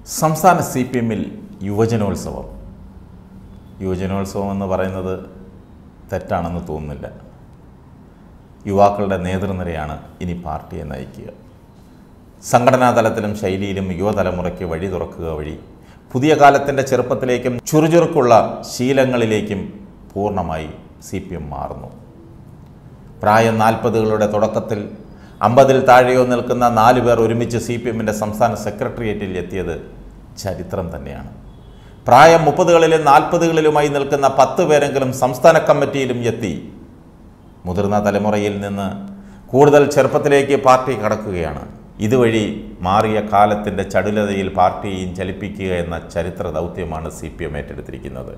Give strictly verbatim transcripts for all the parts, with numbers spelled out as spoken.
സംസ്ഥാന C P എമ്മിൽ യുവജനോത്സവം യുവജനോത്സവം എന്ന് പറയുന്നത് തെറ്റാണെന്ന് തോന്നുന്നില്ല. യുവാക്കളുടെ നേതൃനിരയാണ് ഇനി പാർട്ടിയെ നയിക്കുക. സംഘടനാ തലത്തിലും ശൈലിയിലും യുവതലമുറയ്ക്ക് വഴി തുറക്കുക വഴി പുതിയ കാലത്തിൻ്റെ ചെറുപ്പത്തിലേക്കും ചുറുചുറുക്കുള്ള ശീലങ്ങളിലേക്കും പൂർണ്ണമായി സി പി എം മാറുന്നു. പ്രായം നാൽപ്പതുകളുടെ തുടക്കത്തിൽ അമ്പതിൽ താഴെയോ നിൽക്കുന്ന നാല് പേർ ഒരുമിച്ച് സി പി എമ്മിൻ്റെ സംസ്ഥാന സെക്രട്ടേറിയറ്റിൽ എത്തിയത് ചരിത്രം തന്നെയാണ്. പ്രായം മുപ്പതുകളിലും നാൽപ്പതുകളിലുമായി നിൽക്കുന്ന പത്ത് പേരെങ്കിലും സംസ്ഥാന കമ്മിറ്റിയിലും എത്തി. മുതിർന്ന തലമുറയിൽ നിന്ന് കൂടുതൽ ചെറുപ്പത്തിലേക്ക് പാർട്ടി കടക്കുകയാണ്. ഇതുവഴി മാറിയ കാലത്തിൻ്റെ ചടുലതയിൽ പാർട്ടിയെയും ചലിപ്പിക്കുക എന്ന ചരിത്ര ദൗത്യമാണ് സി പി എം ഏറ്റെടുത്തിരിക്കുന്നത്.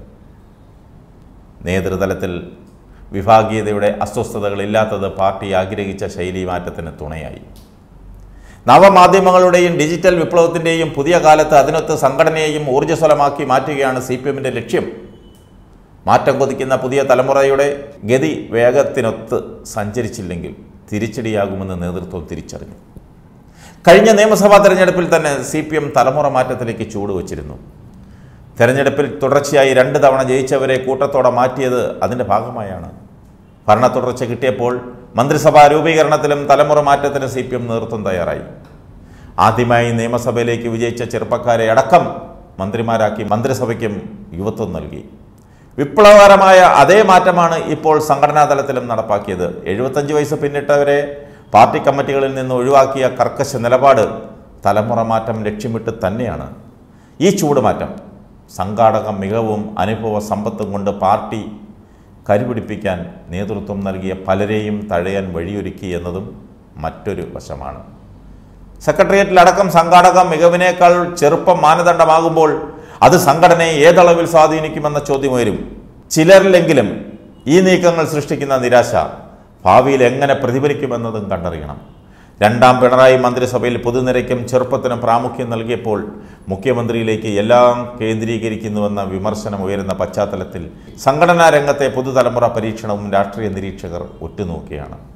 നേതൃതലത്തിൽ വിഭാഗീയതയുടെ അസ്വസ്ഥതകളില്ലാത്തത് പാർട്ടി ആഗ്രഹിച്ച ശൈലി മാറ്റത്തിന് തുണയായി. നവമാധ്യമങ്ങളുടെയും ഡിജിറ്റൽ വിപ്ലവത്തിൻ്റെയും പുതിയ കാലത്ത് അതിനൊത്ത് സംഘടനയെയും ഊർജ്ജസ്വലമാക്കി മാറ്റുകയാണ് സി പി എമ്മിൻ്റെ ലക്ഷ്യം. മാറ്റം കൊതിക്കുന്ന പുതിയ തലമുറയുടെ ഗതി വേഗത്തിനൊത്ത് സഞ്ചരിച്ചില്ലെങ്കിൽ തിരിച്ചടിയാകുമെന്ന് നേതൃത്വം തിരിച്ചറിഞ്ഞു. കഴിഞ്ഞ നിയമസഭാ തെരഞ്ഞെടുപ്പിൽ തന്നെ സി പി എം തലമുറ മാറ്റത്തിലേക്ക് ചൂടുവച്ചിരുന്നു. തെരഞ്ഞെടുപ്പിൽ തുടർച്ചയായി രണ്ട് തവണ ജയിച്ചവരെ കൂട്ടത്തോടെ മാറ്റിയത് അതിൻ്റെ ഭാഗമായാണ്. ഭരണ തുടർച്ച കിട്ടിയപ്പോൾ മന്ത്രിസഭാ രൂപീകരണത്തിലും തലമുറ മാറ്റത്തിന് സി പി എം നേതൃത്വം തയ്യാറായി. ആദ്യമായി നിയമസഭയിലേക്ക് വിജയിച്ച ചെറുപ്പക്കാരെ അടക്കം മന്ത്രിമാരാക്കി മന്ത്രിസഭയ്ക്കും യുവത്വം നൽകി. വിപ്ലവകരമായ അതേ മാറ്റമാണ് ഇപ്പോൾ സംഘടനാ തലത്തിലും നടപ്പാക്കിയത്. എഴുപത്തഞ്ച് വയസ്സ് പിന്നിട്ടവരെ പാർട്ടി കമ്മിറ്റികളിൽ നിന്ന് ഒഴിവാക്കിയ കർക്കശ നിലപാട് തലമുറ മാറ്റം ലക്ഷ്യമിട്ട് തന്നെയാണ്. ഈ ചൂടുമാറ്റം സംഘാടക മികവും അനുഭവ സമ്പത്തും കൊണ്ട് പാർട്ടി കരുപിടിപ്പിക്കാൻ നേതൃത്വം നൽകിയ പലരെയും തഴയാൻ വഴിയൊരുക്കി എന്നതും മറ്റൊരു വശമാണ്. സെക്രട്ടേറിയറ്റിലടക്കം സംഘാടക മികവിനേക്കാൾ ചെറുപ്പം മാനദണ്ഡമാകുമ്പോൾ അത് സംഘടനയെ ഏതളവിൽ സ്വാധീനിക്കുമെന്ന ചോദ്യം ഉയരും. ചിലരിലെങ്കിലും ഈ നീക്കങ്ങൾ സൃഷ്ടിക്കുന്ന നിരാശ ഭാവിയിൽ എങ്ങനെ പ്രതിഫലിക്കുമെന്നതും കണ്ടറിയണം. രണ്ടാം പിണറായി മന്ത്രിസഭയിൽ പൊതുനിരയ്ക്കും ചെറുപ്പത്തിനും പ്രാമുഖ്യം നൽകിയപ്പോൾ മുഖ്യമന്ത്രിയിലേക്ക് എല്ലാം കേന്ദ്രീകരിക്കുന്നുവെന്ന വിമർശനം ഉയരുന്ന പശ്ചാത്തലത്തിൽ സംഘടനാ രംഗത്തെ പുതുതലമുറ പരീക്ഷണവും രാഷ്ട്രീയ നിരീക്ഷകർ ഉറ്റുനോക്കുകയാണ്.